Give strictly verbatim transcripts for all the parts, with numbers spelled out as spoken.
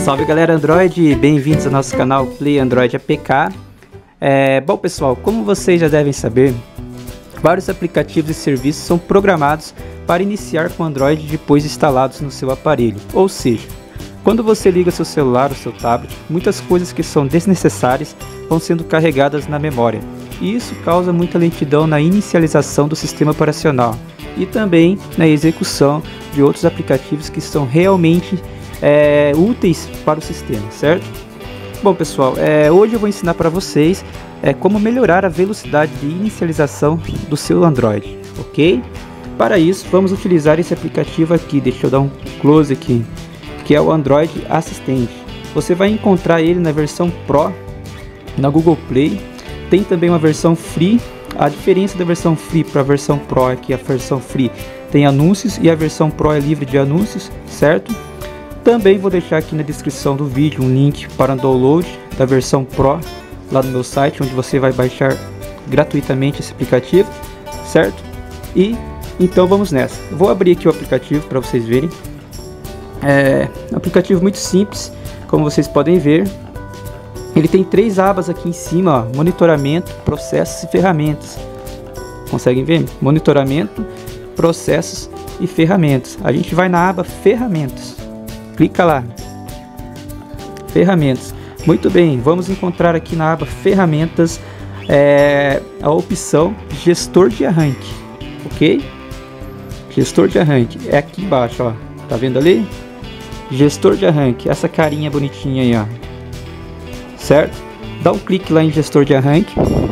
Salve galera Android, bem-vindos ao nosso canal Play Android A P K. É, bom pessoal, como vocês já devem saber, vários aplicativos e serviços são programados para iniciar com Android depois instalados no seu aparelho. Ou seja, quando você liga seu celular ou seu tablet, muitas coisas que são desnecessárias vão sendo carregadas na memória. E isso causa muita lentidão na inicialização do sistema operacional e também na execução de outros aplicativos que são realmente é, úteis para o sistema, certo? Bom pessoal, é, hoje eu vou ensinar para vocês é, como melhorar a velocidade de inicialização do seu Android, ok? Para isso vamos utilizar esse aplicativo aqui, deixa eu dar um close aqui, que é o Android Assistant. Você vai encontrar ele na versão Pro na Google Play. Tem também uma versão Free. A diferença da versão Free para a versão Pro é que a versão Free tem anúncios e a versão Pro é livre de anúncios, certo? Também vou deixar aqui na descrição do vídeo um link para download da versão Pro lá no meu site, onde você vai baixar gratuitamente esse aplicativo, certo? E então vamos nessa. Eu vou abrir aqui o aplicativo para vocês verem. É um aplicativo muito simples, como vocês podem ver. Ele tem três abas aqui em cima, ó, monitoramento, processos e ferramentas. Conseguem ver? Monitoramento, processos e ferramentas. A gente vai na aba ferramentas. Clica lá. Ferramentas. Muito bem, vamos encontrar aqui na aba ferramentas é, a opção gestor de arranque. Ok? Gestor de arranque. É aqui embaixo, ó. Tá vendo ali? Gestor de arranque. Essa carinha bonitinha aí, ó. Certo? Dá um clique lá em gestor de arranque.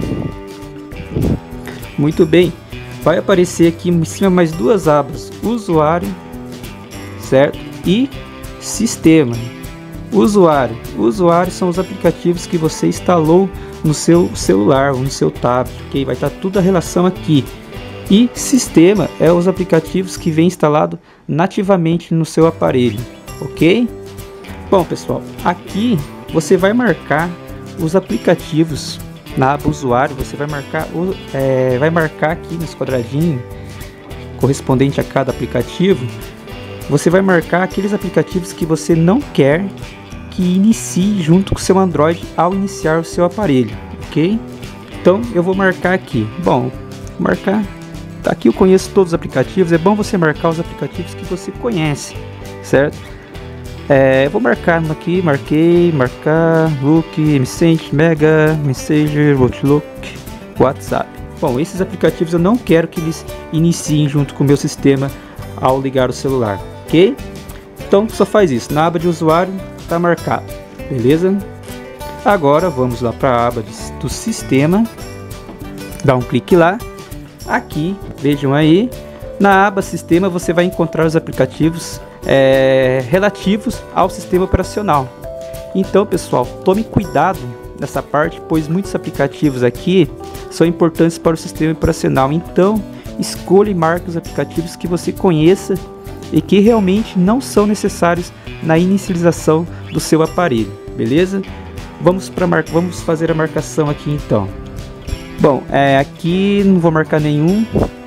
Muito bem. Vai aparecer aqui em cima mais duas abas. Usuário, certo? E sistema. Usuário. Usuário são os aplicativos que você instalou no seu celular ou no seu tablet. Ok? Vai estar tudo a relação aqui. E sistema é os aplicativos que vem instalado nativamente no seu aparelho. Ok? Bom pessoal, aqui você vai marcar os aplicativos na aba usuário. Você vai marcar, o, é, vai marcar aqui nos quadradinhos correspondente a cada aplicativo. Você vai marcar aqueles aplicativos que você não quer que inicie junto com o seu Android ao iniciar o seu aparelho, ok? Então eu vou marcar aqui. Bom, vou marcar. Aqui eu conheço todos os aplicativos. É bom você marcar os aplicativos que você conhece, certo? É, vou marcar aqui, marquei, marcar, Look, MSense, Mega, Messenger, Outlook, WhatsApp. Bom, esses aplicativos eu não quero que eles iniciem junto com o meu sistema ao ligar o celular, ok? Então só faz isso, na aba de usuário está marcado, beleza? Agora vamos lá para a aba de, do sistema, dá um clique lá, aqui, vejam aí, na aba sistema você vai encontrar os aplicativos É, relativos ao sistema operacional. Então pessoal, tome cuidado nessa parte, pois muitos aplicativos aqui são importantes para o sistema operacional. Então escolha e marque os aplicativos que você conheça e que realmente não são necessários na inicialização do seu aparelho, beleza? Vamos para mar... vamos fazer a marcação aqui então. Bom, é, aqui não vou marcar nenhum.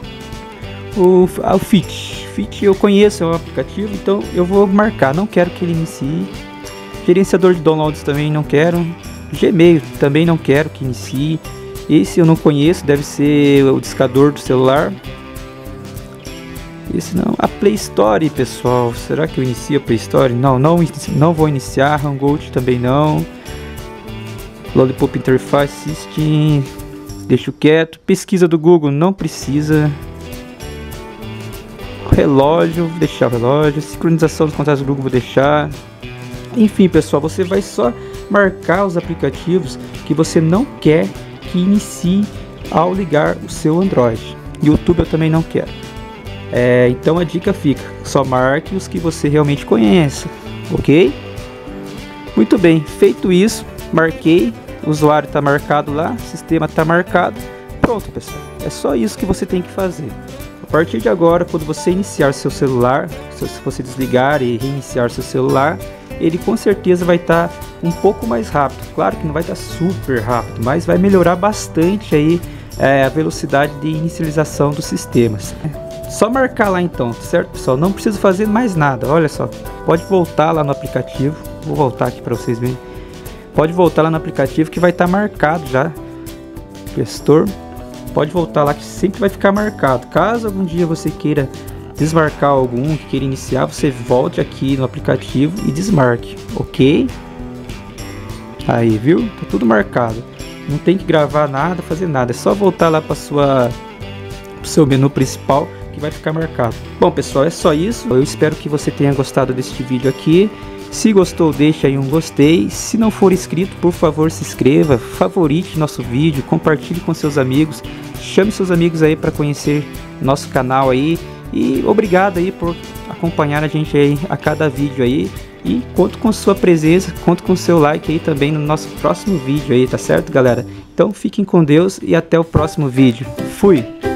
O, o Fit Fit eu conheço, é um aplicativo, então eu vou marcar, não quero que ele inicie. Gerenciador de downloads também não quero. Gmail também não quero que inicie. Esse eu não conheço, deve ser o discador do celular. Esse não. A Play Store, pessoal, será que eu inicio a Play Store? Não, não, não vou iniciar. Hangout também não. Lollipop Interface System, deixo quieto. Pesquisa do Google não precisa. Relógio, vou deixar o relógio. Sincronização dos contatos do Google, vou deixar. Enfim pessoal, você vai só marcar os aplicativos que você não quer que inicie ao ligar o seu Android. YouTube eu também não quero. É, então a dica fica, só marque os que você realmente conhece, ok? Muito bem, feito isso, marquei, o usuário está marcado lá, sistema está marcado. Pronto pessoal, é só isso que você tem que fazer. A partir de agora, quando você iniciar seu celular, se você desligar e reiniciar seu celular, ele com certeza vai estar um pouco mais rápido. Claro que não vai estar super rápido, mas vai melhorar bastante aí é, a velocidade de inicialização dos sistemas. Só marcar lá então, certo pessoal? Não precisa fazer mais nada, olha só. Pode voltar lá no aplicativo, Vou voltar aqui para vocês verem. Pode voltar lá no aplicativo que vai estar marcado já. Gestor. Pode voltar lá que sempre vai ficar marcado. Caso algum dia você queira desmarcar algum, que queira iniciar, você volte aqui no aplicativo e desmarque, ok? Aí, viu? Tá tudo marcado. Não tem que gravar nada, fazer nada. É só voltar lá para sua pro seu menu principal que vai ficar marcado. Bom, pessoal, é só isso. Eu espero que você tenha gostado deste vídeo aqui. Se gostou, deixa aí um gostei. Se não for inscrito, por favor, se inscreva, favorite nosso vídeo, compartilhe com seus amigos, chame seus amigos aí para conhecer nosso canal aí. E obrigado aí por acompanhar a gente aí a cada vídeo aí. E conto com sua presença, conto com seu like aí também no nosso próximo vídeo aí, tá certo, galera? Então fiquem com Deus e até o próximo vídeo. Fui!